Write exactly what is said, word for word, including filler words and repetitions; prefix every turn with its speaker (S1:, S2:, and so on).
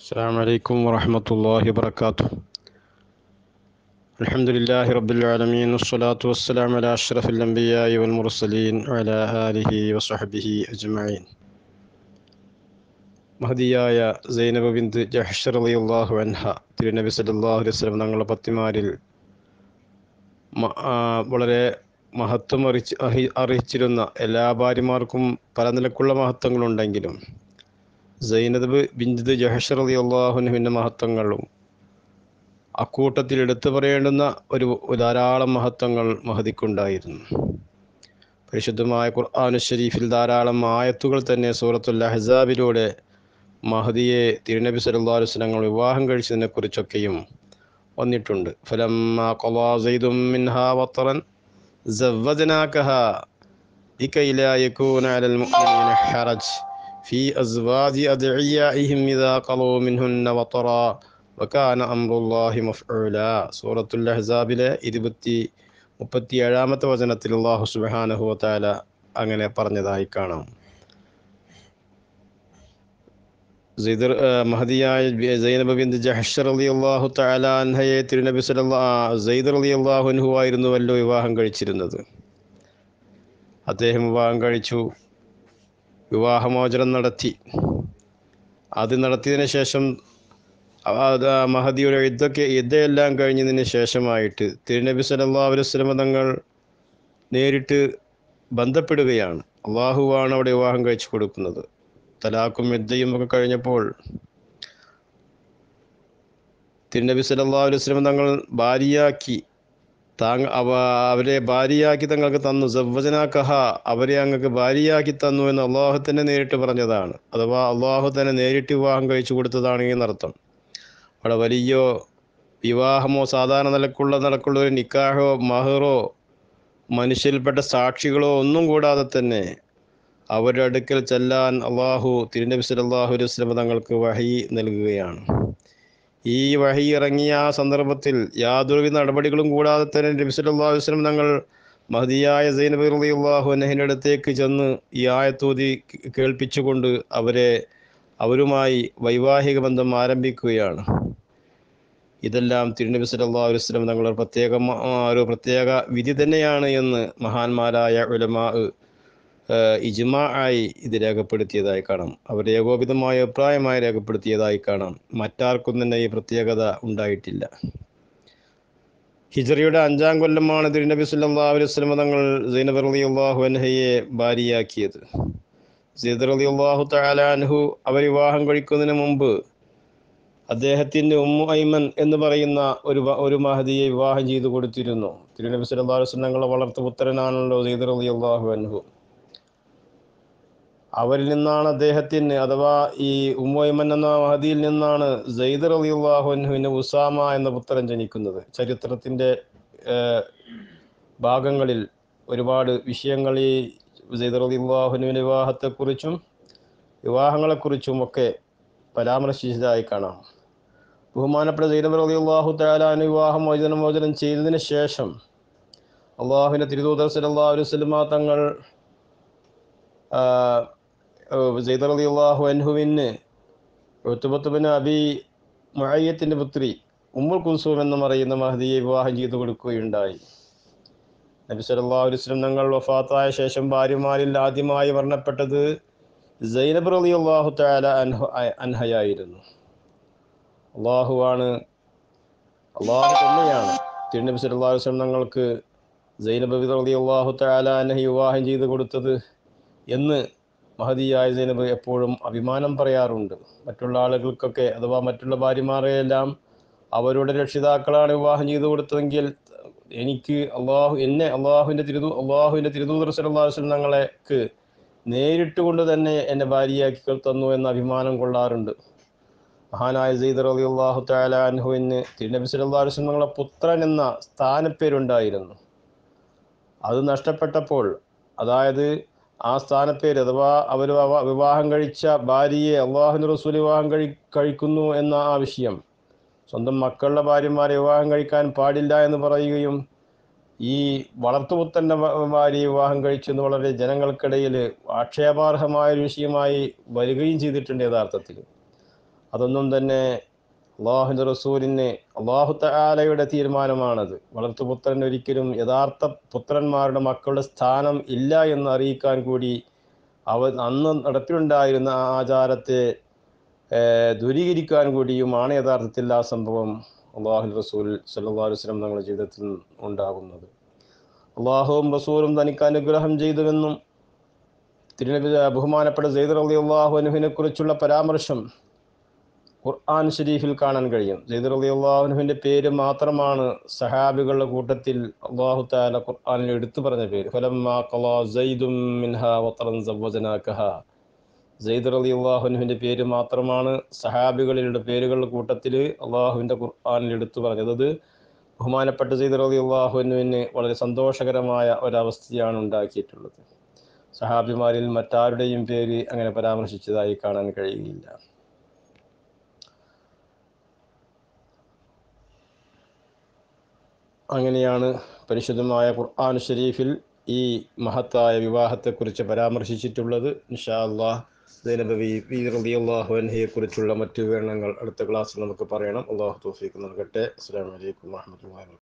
S1: السلام عليكم ورحمة الله وبركاته. الحمد لله رب العالمين والصلاة والسلام على أشرف الأنبياء والمرسلين وعلى آله وصحبه أجمعين. മഹദിയായ സൈനബ് ബിന്ത് ജഹ്ഷ് റളിയല്ലാഹു അൻഹ തിരുനബി സല്ലല്ലാഹു അലൈഹി വസല്ലം തങ്ങളുടെ പത്നിമാരിൽ വളരെ മഹത്വം അറിയിച്ച് അറിയിച്ചിരുന്ന എല്ലാ ഭാര്യമാർക്കും പല നിലക്കുള്ള മഹത്വങ്ങളുണ്ടെങ്കിലും സൈനബ് ബിന്ത് ജഹ്ഷ് റളിയല്ലാഹു അൻഹുവിൻ്റെ മഹത്വങ്ങളും അക്കൂട്ടത്തിൽ എടുത്തു പറയേണ്ടുന്ന ഒരു ധാരാളം മഹത്വങ്ങൾ മഹദിക്കുണ്ടായിരുന്നു. പരിശുദ്ധമായ ഖുർആൻ ഷരീഫിൽ ധാരാളം ആയത്തുകൾ തന്നെ സൂറത്തുൽ അഹ്സാബിലൂടെ മഹദിയെ തിരുനബി സല്ലല്ലാഹു അലൈഹി വസല്ലം വിവാഹം കഴിച്ചതിനെ കുറിച്ചൊക്കെയും വന്നിട്ടുണ്ട്. ഫലമ്മാ ഖളാ സൈദും മിൻഹാ വതറൻ സവ്വജ്നാകഹാ ലകൈ ലാ യകൂന അലൽ മുഅ്മിനീന ഹറജ് ഫീ അസ്വാജി അദ്ഇയാഇഹിം ഇദാ ഖളൂ മിൻഹുന്ന വതറാ വകാന അംറുല്ലാഹി മഫ്ഊലാ. സൂറത്തുൽ അഹ്സാബിലെ ഇരുപത്തി മുപ്പത്തി ഏഴാമത്തെ വചനത്തിൽ അല്ലാഹു സുബ്ഹാനഹു വ തആല അങ്ങനെ പറഞ്ഞതായി കാണാം. മഹദിയായ സൈനബ് ബിന്ത് ജഹ്ഷ് റളിയല്ലാഹു തആല അൻഹയെ തിരുനബി സല്ലല്ലാഹു സൈദ് റളിയല്ലാഹു അൻഹു ആയിരുന്നുവല്ലോ വിവാഹം കഴിച്ചിരുന്നത്. അദ്ദേഹം വിവാഹം കഴിച്ചു, വിവാഹമോചനം നടത്തി. അത് നടത്തിയതിന് ശേഷം മഹദിയുടെ ഇദ്ദൊക്കെ ഇദ്ദയെല്ലാം കഴിഞ്ഞതിന് ശേഷമായിട്ട് തിരുനബി സല്ലല്ലാഹു അലൈഹി വസല്ലം തങ്ങൾ നേരിട്ട് ബന്ധപ്പെടുകയാണ്. അള്ളാഹുവാണ് അവിടെ വിവാഹം കഴിച്ചു കൊടുക്കുന്നത്. തലാഖും ഇദ്ദയും ഒക്കെ കഴിഞ്ഞപ്പോൾ തിരുനബി സല്ലല്ലാഹു അലൈഹി വസല്ലം തങ്ങൾ ഭാര്യയാക്കി താങ്ക അവ അവരെ ഭാര്യയാക്കി തങ്ങൾക്ക് തന്നു. സവ്വജനാകഹ, അവരെ അങ്ങക്ക് ഭാര്യയാക്കി തന്നു എന്ന് അള്ളാഹു തന്നെ നേരിട്ട് പറഞ്ഞതാണ്. അഥവാ അള്ളാഹു തന്നെ നേരിട്ട് വിവാഹം കഴിച്ചു കൊടുത്തതാണ് എന്നർത്ഥം. അവിടെ വലിയ വിവാഹമോ സാധാരണ നിലക്കുള്ള നിലക്കുള്ള ഒരു നിക്കാഹോ മഹറോ മനുഷ്യരിൽപ്പെട്ട സാക്ഷികളോ ഒന്നും കൂടാതെ തന്നെ അവരുടെ അടുക്കൽ ചെല്ലാൻ അള്ളാഹു തിരുനബി സല്ലല്ലാഹു അലൈഹി വസല്ലം തങ്ങൾക്ക് വഹി നൽകുകയാണ്. ഈ വഹി ഇറങ്ങിയ ആ സന്ദർഭത്തിൽ യാതൊരുവിധ നടപടികളും കൂടാതെ തന്നെ നബി സല്ലല്ലാഹു അലൈഹി വസല്ലം തങ്ങൾ മഹദിയായ സൈനബ് റളിയല്ലാഹു അൻഹയുടെ അടുത്തേക്ക് ചെന്ന് ഈ ആയത്തോതി കേൾപ്പിച്ചുകൊണ്ട് അവരെ അവരുമായി വൈവാഹിക ബന്ധം ആരംഭിക്കുകയാണ്. ഇതെല്ലാം തിരുനബി സല്ലല്ലാഹു അലൈഹി വസല്ലം തങ്ങളുടെ പ്രത്യേക ഒരു പ്രത്യേക വിധി തന്നെയാണ് എന്ന് മഹാന്മാരായ ഉലമാ ഇജ്മാ ആയി ഇത് രേഖപ്പെടുത്തിയതായി കാണാം. അവർ ഏകോപിതമായ അഭിപ്രായമായി രേഖപ്പെടുത്തിയതായി കാണാം. മറ്റാർക്കും തന്നെ ഈ പ്രത്യേകത ഉണ്ടായിട്ടില്ല. ഹിജ്റയുടെ അഞ്ചാം കൊല്ലമാണ് തിരുനബി സല്ലല്ലാഹു അലൈഹി വസല്ലം തങ്ങൾ സൈനബ് റളിയല്ലാഹു അൻഹയെ ഭാര്യയാക്കിയത്. സൈദ് റളിയല്ലാഹു തആല അൻഹു അവർ വിവാഹം കഴിക്കുന്നതിന് മുമ്പ് അദ്ദേഹത്തിൻ്റെ ഉമ്മു ഐമൻ എന്ന് പറയുന്ന ഒരു ഒരു മഹദിയെ വിവാഹം ചെയ്തു കൊടുത്തിരുന്നു. തിരുനബി സല്ലല്ലാഹു അലൈഹി വസല്ലം തങ്ങളുടെ വളർത്തുപുത്രനാണല്ലോ സൈദ് റളിയല്ലാഹു അൻഹു. അവരിൽ നിന്നാണ് അദ്ദേഹത്തിന്, അഥവാ ഈ ഉമ്മു ഐമൻ എന്ന മഹദിയിൽ നിന്നാണ് സൈദ് റളിയല്ലാഹു അൻഹുവിന് ഉസാമ എന്ന പുത്രൻ ജനിക്കുന്നത്. ചരിത്രത്തിൻ്റെ ഭാഗങ്ങളിൽ ഒരുപാട് വിഷയങ്ങൾ ഈ സൈദ് റളിയല്ലാഹു അൻഹുവിൻ്റെ വിവാഹത്തെക്കുറിച്ചും വിവാഹങ്ങളെക്കുറിച്ചും ഒക്കെ പരാമർശിച്ചതായി കാണാം. ബഹുമാനപ്പെട്ട സൈനബ് റളിയല്ലാഹു തആല അൻഹു വിവാഹം മോചനം മോചനം ചെയ്തതിന് ശേഷം അള്ളാഹുവിൻ്റെ തിരുദൂതർ സല്ലല്ലാഹു അലൈഹി വസല്ലം തങ്ങൾ സൈദ് റളിയല്ലാഹു അൻഹുവിന് ഉത്ബത്ത് ബിൻ അബി മുഅയ്യത്തിൻ്റെ പുത്രി ഉമ്മുൽ കുൽസൂം എന്ന് പറയുന്ന മഹദിയെ വിവാഹം ചെയ്തു കൊടുക്കുകയുണ്ടായി. നബി സല്ലല്ലാഹു അലൈഹി വസല്ലം തങ്ങൾ വഫാത്തായ ശേഷം ഭാര്യമാരിൽ ആദ്യമായി മരണപ്പെട്ടത് സൈനബ് റളിയല്ലാഹു തആല അൻഹു അൻഹയായിരുന്നു. അള്ളാഹുവാണ് അള്ളാഹു തന്നെയാണ് തിരുനബി സല്ലല്ലാഹു അലൈഹി വസല്ലം തങ്ങൾക്ക് സൈനബ് റളിയല്ലാഹു തആല അൻഹയെ വിവാഹം ചെയ്തു കൊടുത്തത് എന്ന് മഹദിയായ സൈനബ് എപ്പോഴും അഭിമാനം പറയാറുണ്ട്. മറ്റുള്ള ആളുകൾക്കൊക്കെ, അഥവാ മറ്റുള്ള ഭാര്യമാരെയെല്ലാം അവരുടെ രക്ഷിതാക്കളാണ് വിവാഹം ചെയ്തു കൊടുത്തതെങ്കിൽ എനിക്ക് അള്ളാഹു എന്നെ അള്ളാഹുവിൻ്റെ തിരുദൂ അള്ളാഹുവിൻ്റെ തിരുദൂതർ സല്ലല്ലാഹു അലൈഹി വസല്ലം തങ്ങളെക്ക് നേരിട്ട് കൊണ്ട് തന്നെ എന്നെ ഭാര്യയാക്കി തന്നു എന്ന അഭിമാനം കൊള്ളാറുണ്ട്. മഹാനായ സൈദ് റളിയല്ലാഹു തആല അൻഹുവിന് തിരുനബി സല്ലല്ലാഹു അലൈഹി വസല്ലം തങ്ങളുടെ പുത്രൻ എന്ന സ്ഥാനപ്പേരുണ്ടായിരുന്നു. അത് നഷ്ടപ്പെട്ടപ്പോൾ, അതായത് ആ സ്ഥാനപ്പേര്, അഥവാ അവർ വിവാഹം കഴിച്ച ഭാര്യയെ അള്ളാഹുവിൻ്റെ റസൂൽ വിവാഹം കഴി കഴിക്കുന്നു എന്ന ആ വിഷയം, സ്വന്തം മക്കളുടെ ഭാര്യമാരെ വിവാഹം കഴിക്കാൻ പാടില്ല എന്ന് പറയുകയും ഈ വളർത്തുപുത്രൻ്റെ ഭാര്യയെ വിവാഹം കഴിച്ചെന്ന് വളരെ ജനങ്ങൾക്കിടയിൽ ആക്ഷേപാർഹമായ ഒരു വിഷയമായി വരികയും ചെയ്തിട്ടുണ്ട് യഥാർത്ഥത്തിൽ. അതൊന്നും തന്നെ അള്ളാഹുവിൻ്റെ റസൂലിന് അള്ളാഹു തആലയുടെ തീരുമാനമാണത്. വളർത്തുപുത്രൻ ഒരിക്കലും യഥാർത്ഥ പുത്രന്മാരുടെ മക്കളുടെ സ്ഥാനം ഇല്ല എന്ന് അറിയിക്കാൻ കൂടി അവ അന്ന് നടപ്പിലുണ്ടായിരുന്ന ആ ആചാരത്തെ ദൂരീകരിക്കാൻ കൂടിയുമാണ് യഥാർത്ഥത്തിൽ ആ സംഭവം അള്ളാഹു റസൂൽ സല്ലല്ലാഹു അലൈഹി വസല്ലം തങ്ങളുടെ ജീവിതത്തിൽ ഉണ്ടാകുന്നത്. അള്ളാഹുവും റസൂലും തനിക്ക് അനുഗ്രഹം ചെയ്തുവെന്നും തിരുനബി ബഹുമാനപ്പെട്ട സെയ്ദ് റളിയല്ലാഹു അൻഹുവിനെ കുറിച്ചുള്ള പരാമർശം ഖുർആൻ ഷരീഫിൽ കാണാൻ കഴിയും. സെയ്ദ് റളിയല്ലാഹു അൻഹുവിൻ്റെ പേര് മാത്രമാണ് സഹാബികളുടെ കൂട്ടത്തിൽ അള്ളാഹു തആല ഖുർആനിൽ എടുത്തു പറഞ്ഞ പേര്. ഫലമ്മാ ഖളാ സെയ്ദും മിൻഹാ വതറൻ സവ്വജനാകഹാ. സെയ്ദ് റളിയല്ലാഹു അൻഹുവിൻ്റെ പേര് മാത്രമാണ് സഹാബികളുടെ പേരുകളുടെ കൂട്ടത്തിൽ അള്ളാഹുവിൻ്റെ ഖുർആനിൽ എടുത്തു പറഞ്ഞത്. അത് ബഹുമാനപ്പെട്ട സെയ്ദ് റളിയല്ലാഹു അൻഹുവിന് വളരെ സന്തോഷകരമായ ഒരവസ്ഥയാണ് ഉണ്ടാക്കിയിട്ടുള്ളത്. സഹാബിമാരിൽ മറ്റാരുടെയും പേര് അങ്ങനെ പരാമർശിച്ചതായി കാണാൻ കഴിയുകയില്ല. അങ്ങനെയാണ് പരിശുദ്ധമായ ഖുർആൻ ഷരീഫിൽ ഈ മഹത്തായ വിവാഹത്തെക്കുറിച്ച് പരാമർശിച്ചിട്ടുള്ളത്. ഇൻഷാ അല്ലാഹ് സൈനബ ബീവി റളിയല്ലാഹു അൻഹയെ കുറിച്ചുള്ള മറ്റു വിവരണങ്ങൾ അടുത്ത ക്ലാസ്സിൽ നമുക്ക് പറയണം. അല്ലാഹു തൗഫീഖ് നൽകട്ടെ. അസ്സലാമു അലൈക്കും വറഹ്മത്തുള്ളാഹി.